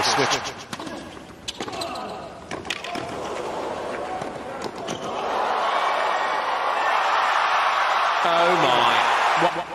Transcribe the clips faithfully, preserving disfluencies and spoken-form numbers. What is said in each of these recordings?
switch. Oh my. What?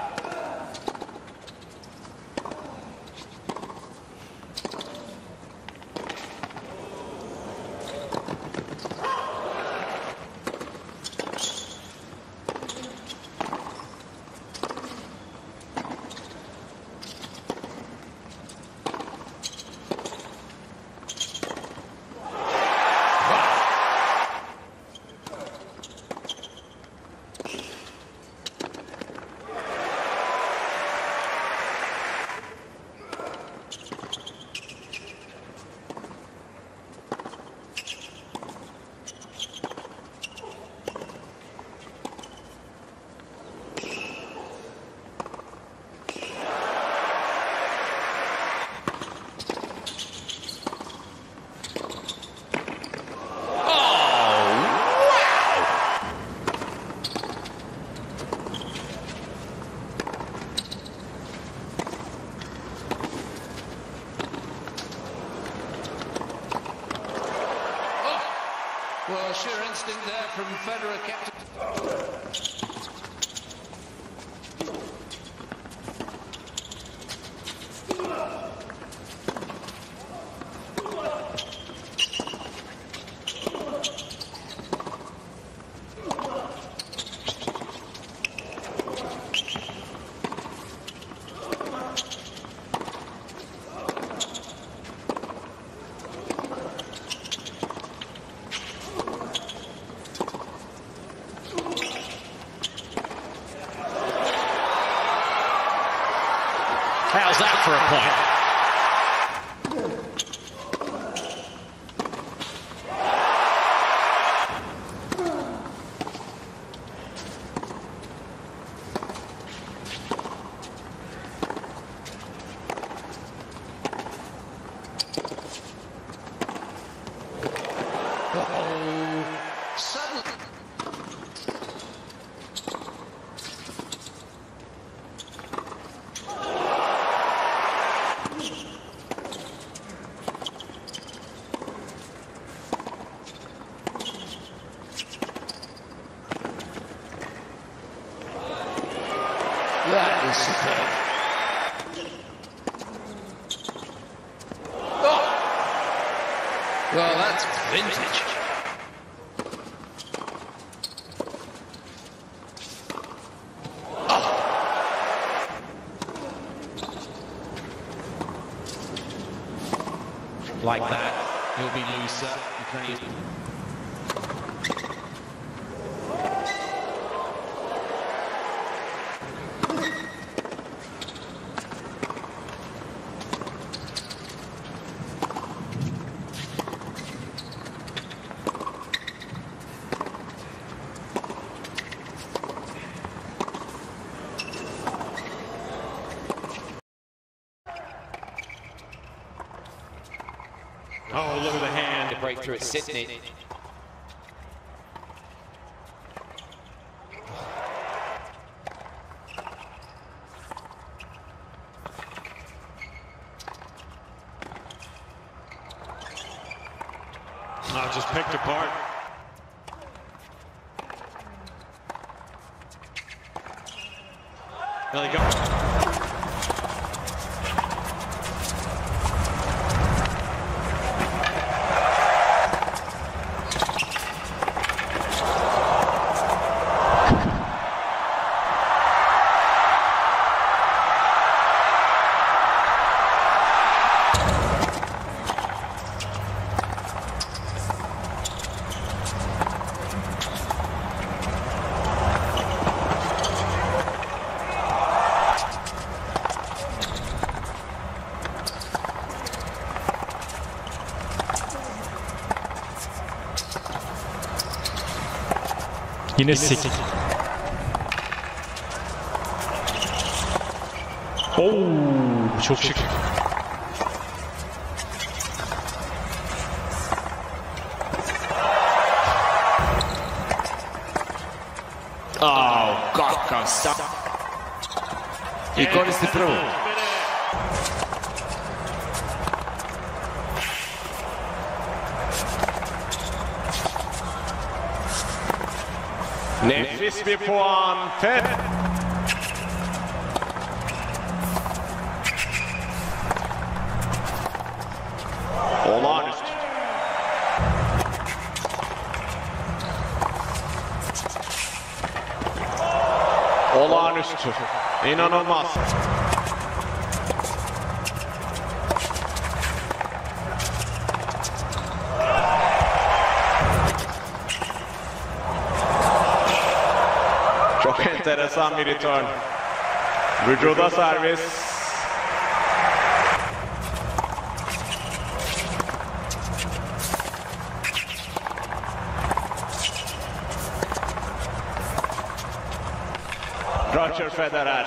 Well, sure instinct there from Federer, captain. How's that for a point? Oh, suddenly. That is superb. Oh! Well, that's vintage. Oh! Like that, he'll be looser. Ukrainian. Oh, look at the hand. The breakthrough at Sydney. Oh, just picked apart. There they go. Yine sik. Oo, çok şık. Oh, kako sam. I koristi prvu. Nefis bir puan. Fed. Olağanüstü. Olağanüstü. İnanılmaz. Çok enteresan bir return. Vücuda servis. Roger Federer.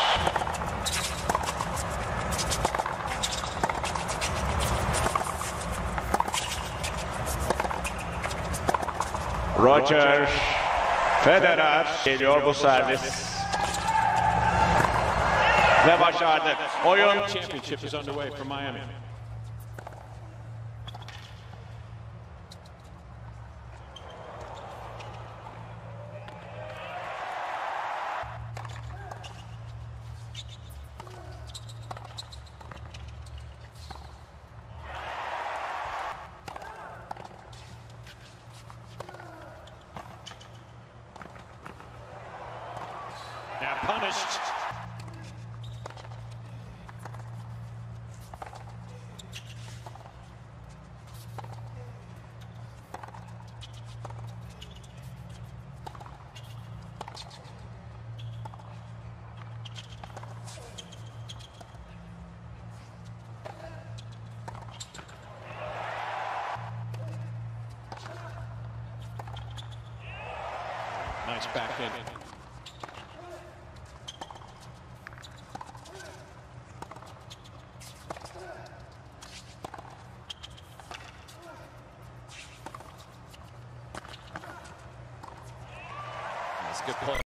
Roger Federer geliyor bu servis. Ve başardı. Oyun Championship is underway from Miami. Now punished. Nice backhand. That's a good point.